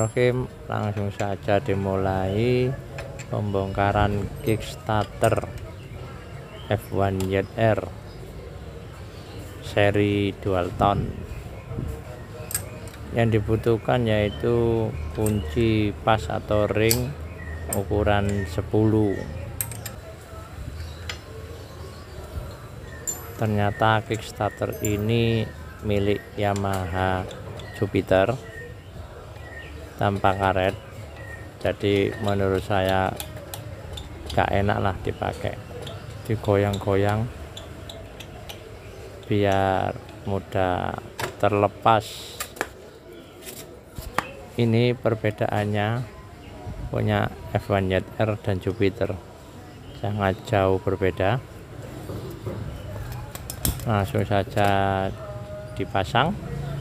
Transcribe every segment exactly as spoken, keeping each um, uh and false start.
Bismillahirrahmanirrahim. Langsung saja dimulai pembongkaran Kickstarter F satu Z R seri dual tone. Yang dibutuhkan yaitu kunci pas atau ring ukuran sepuluh. Ternyata Kickstarter ini milik Yamaha Jupiter tanpa karet, jadi menurut saya gak enak lah dipakai, digoyang-goyang biar mudah terlepas. Ini perbedaannya punya F satu Z R dan Jupiter, sangat jauh berbeda. Langsung saja dipasang.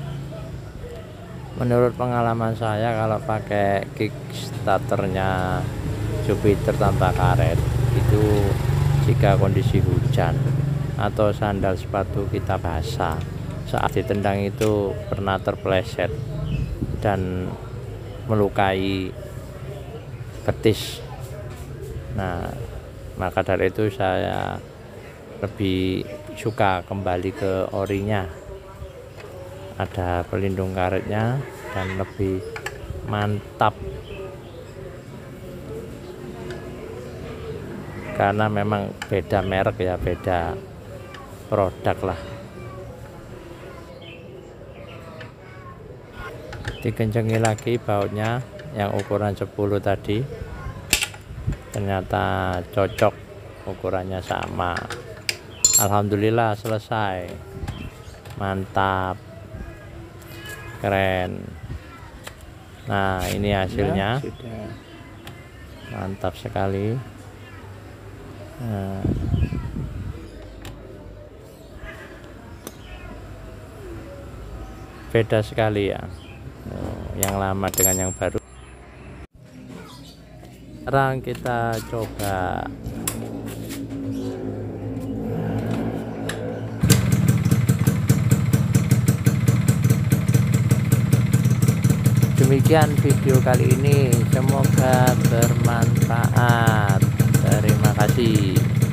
Menurut pengalaman saya, kalau pakai Kickstarternya Jupiter tanpa karet itu jika kondisi hujan atau sandal sepatu kita basah saat ditendang itu pernah terpeleset dan melukai betis. Nah, maka dari itu saya lebih suka kembali ke orinya, ada pelindung karetnya dan lebih mantap karena memang beda merek ya, beda produk lah. Dikencengi lagi bautnya yang ukuran sepuluh tadi, ternyata cocok, ukurannya sama. Alhamdulillah selesai, mantap, keren. Nah, ini hasilnya, mantap sekali. Nah, beda sekali ya, yang lama dengan yang baru. Sekarang kita coba demikian video kali ini, semoga bermanfaat. Terima kasih.